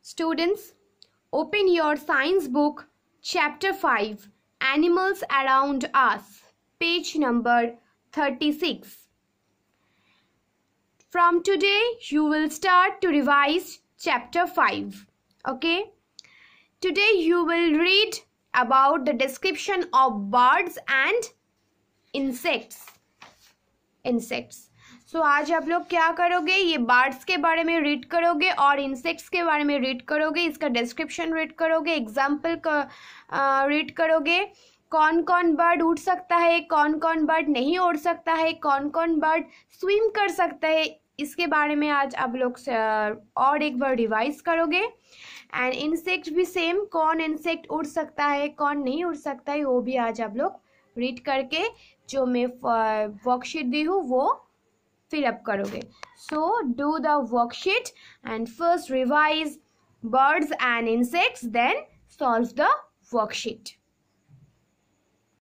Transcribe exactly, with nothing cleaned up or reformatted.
Students, open your science book, chapter five, Animals Around Us, page number thirty-six. From today, you will start to revise chapter five. Okay? Today, you will read about the description of birds and insects. Insects. So so, आज आप लोग क्या करोगे, ये birds के बारे में read करोगे और इंसेक्ट्स के बारे में रीड करोगे, इसका डिस्क्रिप्शन रीड करोगे, एग्जाम्पल का रीड करोगे, कौन कौन बर्ड उड़ सकता है, कौन कौन बर्ड नहीं उड़ सकता है, कौन कौन बर्ड स्विम कर सकता है, इसके बारे में आज आप लोग और एक बार रिवाइज करोगे. एंड इंसेक्ट भी सेम, कौन इंसेक्ट उड़ सकता है, कौन नहीं उड़ सकता है, वो भी आज आप लोग रीड करके जो मैं वर्कशीट दी हूँ वो fill up karoge. So do the worksheet and first revise birds and insects, then solve the worksheet.